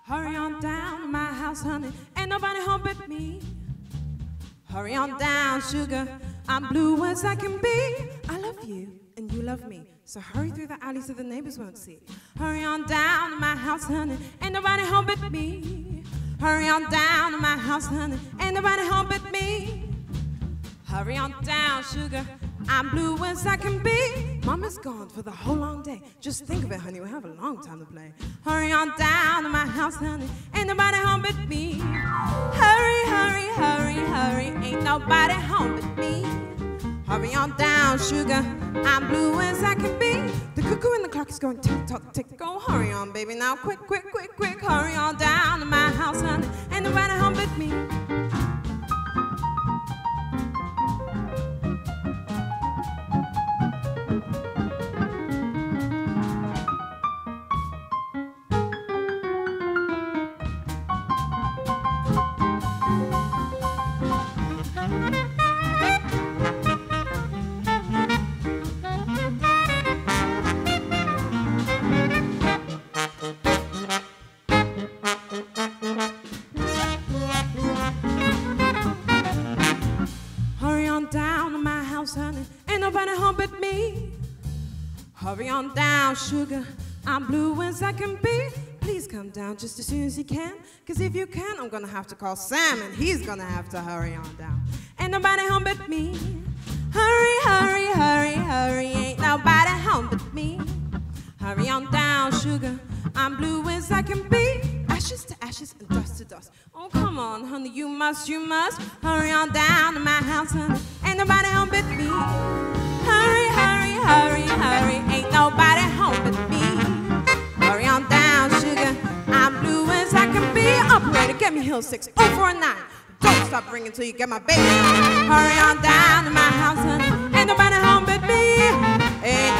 Hurry on down to my house, honey, ain't nobody home but me. Hurry on down, sugar, I'm blue as I can be. I love you and you love me, so hurry through the alley so the neighbors won't see. Hurry on down to my house, honey, ain't nobody home but me. Hurry on down to my house, honey, ain't nobody home but me. Hurry on down, sugar, I'm blue as I can be. Mama's gone for the whole long day. Just think of it, honey, we'll have a long time to play. Hurry on down to my house, honey, ain't nobody home but me. Hurry, hurry, hurry, hurry, ain't nobody home but me. Hurry on down, sugar, I'm blue as I can be. The cuckoo and the clock is going tick-tock, tick. Oh, hurry on, baby, now quick, quick, quick, quick. Hurry on down to my house, honey, ain't nobody home but me. Honey, ain't nobody home but me. Hurry on down, sugar, I'm blue as I can be. Please come down just as soon as you can, cause if you can, I'm gonna have to call Sam and he's gonna have to hurry on down. Ain't nobody home but me. Hurry, hurry, hurry, hurry, ain't nobody home but me. Hurry on down, sugar, I'm blue as I can be. Ashes to ashes and dust to dust. Oh, come on, honey, you must hurry on down to my house, honey. Ain't nobody home but me. Hurry, hurry, hurry, hurry, ain't nobody home but me. Hurry on down, sugar, I'm blue as I can be. Operator, get me Hill 6049. Don't stop ringing till you get my baby. Hurry on down to my house, honey. Ain't nobody home but me. Ain't